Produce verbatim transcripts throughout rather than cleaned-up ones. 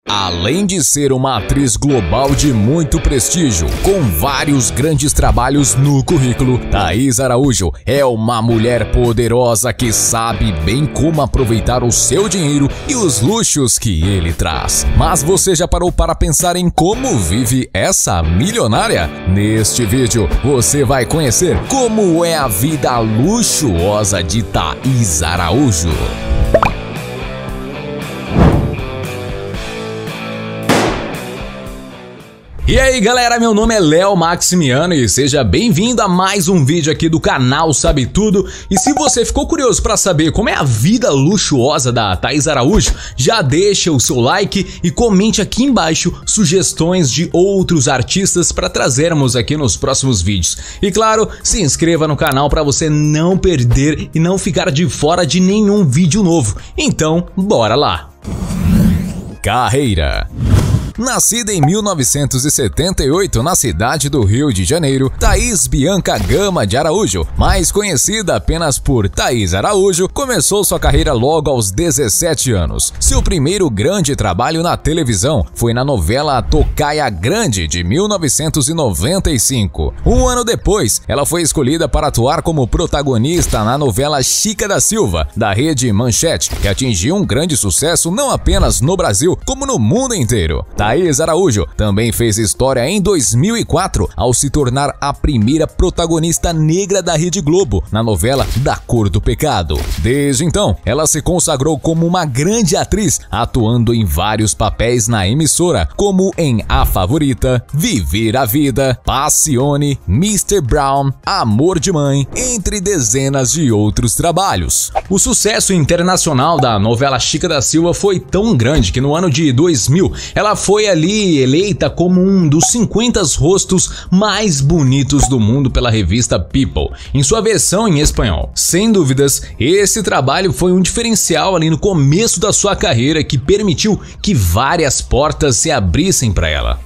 Além de ser uma atriz global de muito prestígio, com vários grandes trabalhos no currículo, Thaís Araújo é uma mulher poderosa que sabe bem como aproveitar o seu dinheiro e os luxos que ele traz. Mas você já parou para pensar em como vive essa milionária? Neste vídeo você vai conhecer como é a vida luxuosa de Thaís Araújo. E aí galera, meu nome é Léo Maximiano e seja bem-vindo a mais um vídeo aqui do canal Sabe Tudo. E se você ficou curioso para saber como é a vida luxuosa da Thaís Araújo, já deixa o seu like e comente aqui embaixo sugestões de outros artistas para trazermos aqui nos próximos vídeos. E claro, se inscreva no canal para você não perder e não ficar de fora de nenhum vídeo novo. Então, bora lá! Carreira. Nascida em mil novecentos e setenta e oito na cidade do Rio de Janeiro, Thaís Bianca Gama de Araújo, mais conhecida apenas por Thaís Araújo, começou sua carreira logo aos dezessete anos. Seu primeiro grande trabalho na televisão foi na novela Tocaia Grande, de mil novecentos e noventa e cinco. Um ano depois, ela foi escolhida para atuar como protagonista na novela Chica da Silva, da rede Manchete, que atingiu um grande sucesso não apenas no Brasil, como no mundo inteiro. Thaís Araújo também fez história em dois mil e quatro ao se tornar a primeira protagonista negra da Rede Globo na novela Da Cor do Pecado. Desde então, ela se consagrou como uma grande atriz, atuando em vários papéis na emissora, como em A Favorita, Viver a Vida, Passione, mister Brown, Amor de Mãe, entre dezenas de outros trabalhos. O sucesso internacional da novela Chica da Silva foi tão grande que no ano de dois mil ela foi Foi ali eleita como um dos cinquenta rostos mais bonitos do mundo pela revista People, em sua versão em espanhol. Sem dúvidas, esse trabalho foi um diferencial ali no começo da sua carreira que permitiu que várias portas se abrissem para ela.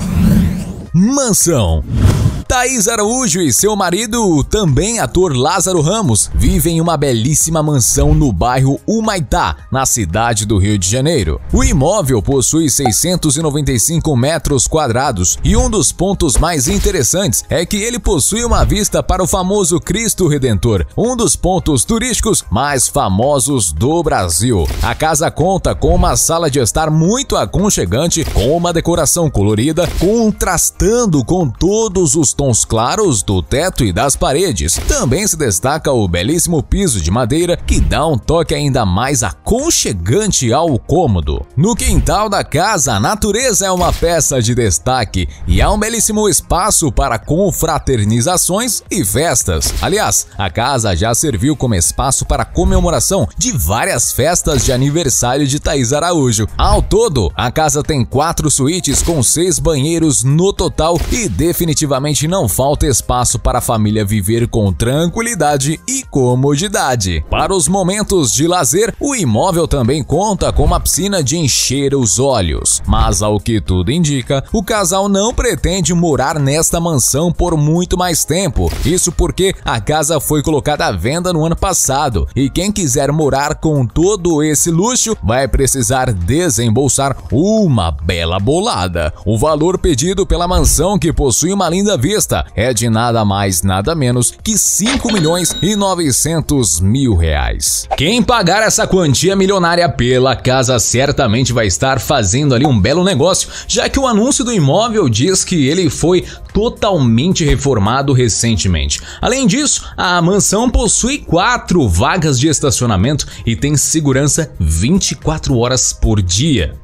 Mansão. Thaís Araújo e seu marido, também ator Lázaro Ramos, vivem em uma belíssima mansão no bairro Humaitá, na cidade do Rio de Janeiro. O imóvel possui seiscentos e noventa e cinco metros quadrados e um dos pontos mais interessantes é que ele possui uma vista para o famoso Cristo Redentor, um dos pontos turísticos mais famosos do Brasil. A casa conta com uma sala de estar muito aconchegante, com uma decoração colorida, contrastando com todos os tons claros do teto e das paredes. Também se destaca o belíssimo piso de madeira que dá um toque ainda mais aconchegante ao cômodo. No quintal da casa, a natureza é uma peça de destaque e há um belíssimo espaço para confraternizações e festas. Aliás, a casa já serviu como espaço para comemoração de várias festas de aniversário de Thaís Araújo. Ao todo, a casa tem quatro suítes com seis banheiros no total e definitivamente não falta espaço para a família viver com tranquilidade e comodidade. Para os momentos de lazer, o imóvel também conta com uma piscina de encher os olhos. Mas ao que tudo indica, o casal não pretende morar nesta mansão por muito mais tempo. Isso porque a casa foi colocada à venda no ano passado e quem quiser morar com todo esse luxo vai precisar desembolsar uma bela bolada. O valor pedido pela mansão, que possui uma linda vista, é de nada mais nada menos que cinco milhões e novecentos mil reais. Quem pagar essa quantia milionária pela casa certamente vai estar fazendo ali um belo negócio, já que o anúncio do imóvel diz que ele foi totalmente reformado recentemente. Além disso, a mansão possui quatro vagas de estacionamento e tem segurança vinte e quatro horas por dia.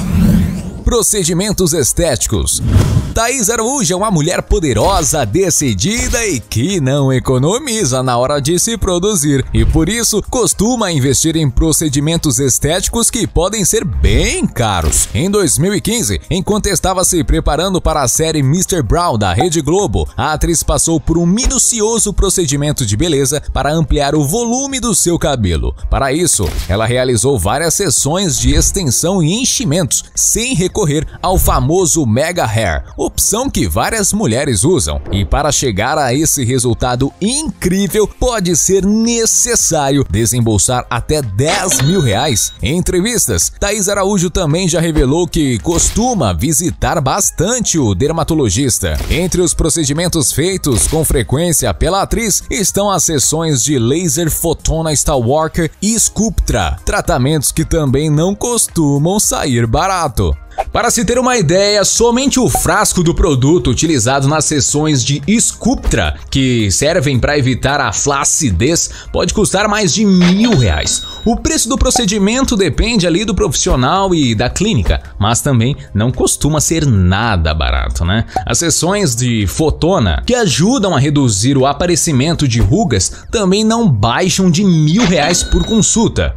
Procedimentos estéticos. Thaís Araújo é uma mulher poderosa, decidida e que não economiza na hora de se produzir e por isso costuma investir em procedimentos estéticos que podem ser bem caros. Em dois mil e quinze, enquanto estava se preparando para a série mister Brown da Rede Globo, a atriz passou por um minucioso procedimento de beleza para ampliar o volume do seu cabelo. Para isso, ela realizou várias sessões de extensão e enchimentos sem recursos recorrer ao famoso Mega Hair, opção que várias mulheres usam. E para chegar a esse resultado incrível, pode ser necessário desembolsar até dez mil reais. Em entrevistas, Thaís Araújo também já revelou que costuma visitar bastante o dermatologista. Entre os procedimentos feitos com frequência pela atriz estão as sessões de Laser Photona Stalwalker e Sculptra, tratamentos que também não costumam sair barato. Para se ter uma ideia, somente o frasco do produto utilizado nas sessões de Sculptra, que servem para evitar a flacidez, pode custar mais de mil reais. O preço do procedimento depende ali do profissional e da clínica, mas também não costuma ser nada barato, né? As sessões de Photona, que ajudam a reduzir o aparecimento de rugas, também não baixam de mil reais por consulta.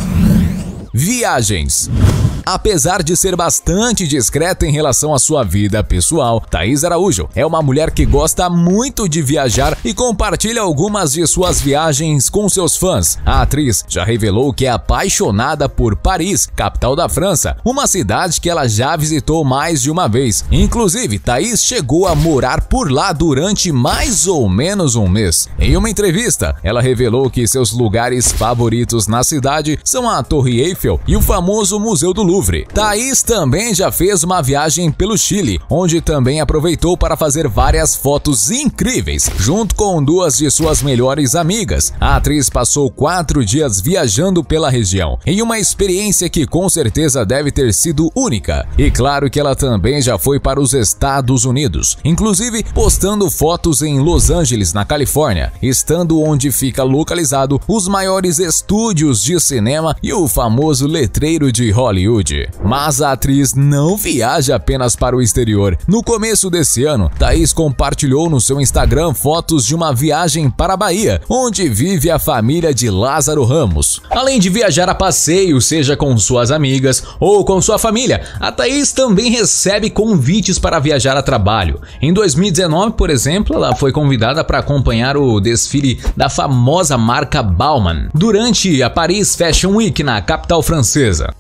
Viagens. Apesar de ser bastante discreta em relação à sua vida pessoal, Thaís Araújo é uma mulher que gosta muito de viajar e compartilha algumas de suas viagens com seus fãs. A atriz já revelou que é apaixonada por Paris, capital da França, uma cidade que ela já visitou mais de uma vez. Inclusive, Thaís chegou a morar por lá durante mais ou menos um mês. Em uma entrevista, ela revelou que seus lugares favoritos na cidade são a Torre Eiffel e o famoso Museu do Louvre. Thaís também já fez uma viagem pelo Chile, onde também aproveitou para fazer várias fotos incríveis, junto com duas de suas melhores amigas. A atriz passou quatro dias viajando pela região, em uma experiência que com certeza deve ter sido única. E claro que ela também já foi para os Estados Unidos, inclusive postando fotos em Los Angeles, na Califórnia, estando onde fica localizado os maiores estúdios de cinema e o famoso letreiro de Hollywood. Mas a atriz não viaja apenas para o exterior. No começo desse ano, Thaís compartilhou no seu Instagram fotos de uma viagem para a Bahia, onde vive a família de Lázaro Ramos. Além de viajar a passeio, seja com suas amigas ou com sua família, a Thaís também recebe convites para viajar a trabalho. Em dois mil e dezenove, por exemplo, ela foi convidada para acompanhar o desfile da famosa marca Bauman durante a Paris Fashion Week, na capital francesa.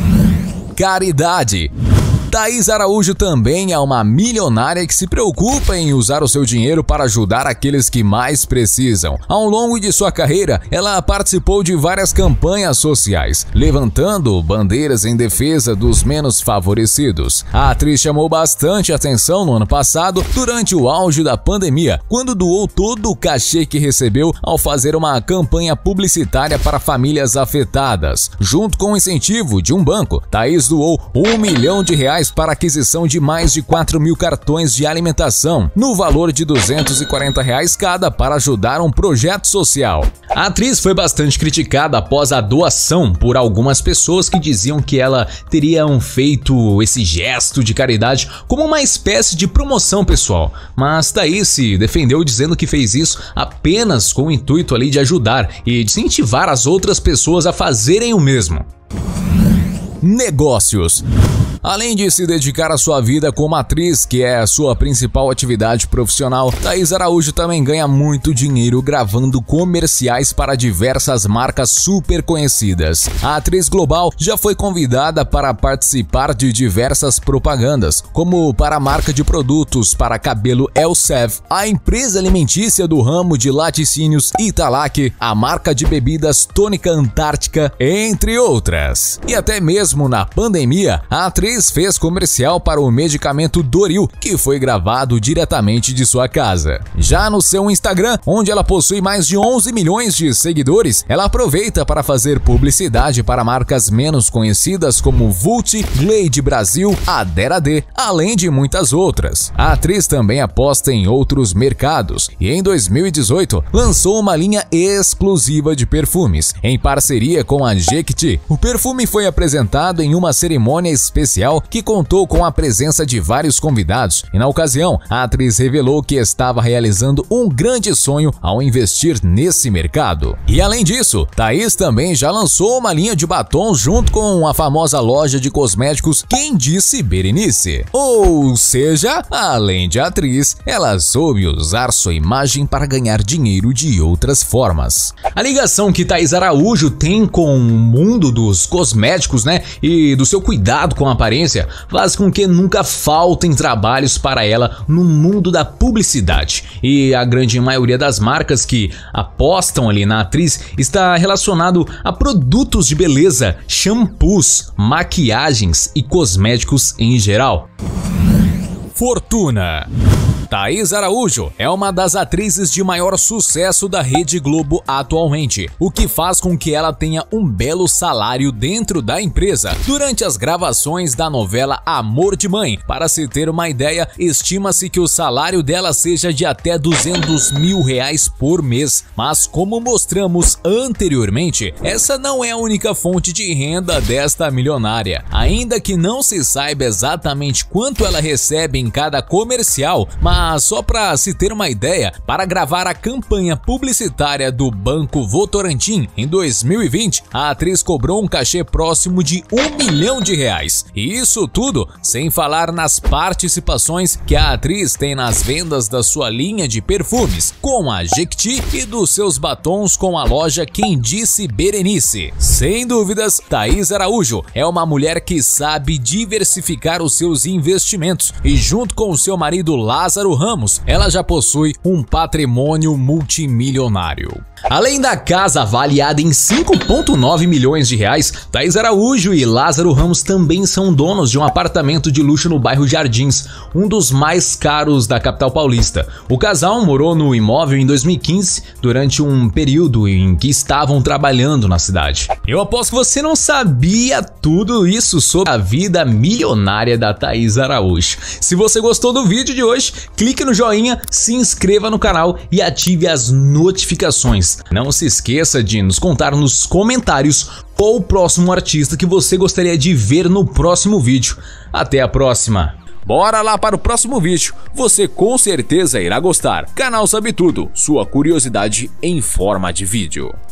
Caridade. Thaís Araújo também é uma milionária que se preocupa em usar o seu dinheiro para ajudar aqueles que mais precisam. Ao longo de sua carreira, ela participou de várias campanhas sociais, levantando bandeiras em defesa dos menos favorecidos. A atriz chamou bastante atenção no ano passado, durante o auge da pandemia, quando doou todo o cachê que recebeu ao fazer uma campanha publicitária para famílias afetadas. Junto com o incentivo de um banco, Thaís doou um milhão de reais para a aquisição de mais de quatro mil cartões de alimentação, no valor de duzentos e quarenta reais cada, para ajudar um projeto social. A atriz foi bastante criticada após a doação por algumas pessoas que diziam que ela teria feito esse gesto de caridade como uma espécie de promoção pessoal, mas Thaís se defendeu dizendo que fez isso apenas com o intuito ali de ajudar e de incentivar as outras pessoas a fazerem o mesmo. Negócios. Além de se dedicar à sua vida como atriz, que é a sua principal atividade profissional, Thaís Araújo também ganha muito dinheiro gravando comerciais para diversas marcas super conhecidas. A atriz global já foi convidada para participar de diversas propagandas, como para a marca de produtos para cabelo Elseve, a empresa alimentícia do ramo de laticínios Italac, a marca de bebidas Tônica Antártica, entre outras. E até mesmo na pandemia, a atriz fez comercial para o medicamento Doril, que foi gravado diretamente de sua casa. Já no seu Instagram, onde ela possui mais de onze milhões de seguidores, ela aproveita para fazer publicidade para marcas menos conhecidas como Vult, Glade Brasil, Adera D, além de muitas outras. A atriz também aposta em outros mercados e em dois mil e dezoito lançou uma linha exclusiva de perfumes, em parceria com a Jequiti. O perfume foi apresentado em uma cerimônia especial que contou com a presença de vários convidados, e na ocasião a atriz revelou que estava realizando um grande sonho ao investir nesse mercado. E além disso, Thaís também já lançou uma linha de batons junto com a famosa loja de cosméticos Quem Disse Berenice. Ou seja, além de atriz, ela soube usar sua imagem para ganhar dinheiro de outras formas. A ligação que Thaís Araújo tem com o mundo dos cosméticos, né, e do seu cuidado com a aparência aparência faz com que nunca faltem trabalhos para ela no mundo da publicidade. E a grande maioria das marcas que apostam ali na atriz está relacionado a produtos de beleza, shampoos, maquiagens e cosméticos em geral. Fortuna. Thaís Araújo é uma das atrizes de maior sucesso da Rede Globo atualmente, o que faz com que ela tenha um belo salário dentro da empresa. Durante as gravações da novela Amor de Mãe, para se ter uma ideia, estima-se que o salário dela seja de até duzentos mil reais por mês. Mas como mostramos anteriormente, essa não é a única fonte de renda desta milionária. Ainda que não se saiba exatamente quanto ela recebe em cada comercial, mas Mas só para se ter uma ideia, para gravar a campanha publicitária do Banco Votorantim em dois mil e vinte, a atriz cobrou um cachê próximo de um milhão de reais. E isso tudo sem falar nas participações que a atriz tem nas vendas da sua linha de perfumes, com a Jequiti, e dos seus batons com a loja Quem Disse Berenice. Sem dúvidas, Thaís Araújo é uma mulher que sabe diversificar os seus investimentos e, junto com o seu marido Lázaro Ramos, ela já possui um patrimônio multimilionário. Além da casa avaliada em cinco vírgula nove milhões de reais, Thaís Araújo e Lázaro Ramos também são donos de um apartamento de luxo no bairro Jardins, um dos mais caros da capital paulista. O casal morou no imóvel em dois mil e quinze, durante um período em que estavam trabalhando na cidade. Eu aposto que você não sabia tudo isso sobre a vida milionária da Thaís Araújo. Se você gostou do vídeo de hoje, clique no joinha, se inscreva no canal e ative as notificações. Não se esqueça de nos contar nos comentários qual o próximo artista que você gostaria de ver no próximo vídeo. Até a próxima! Bora lá para o próximo vídeo, você com certeza irá gostar. Canal Sabe Tudo, sua curiosidade em forma de vídeo.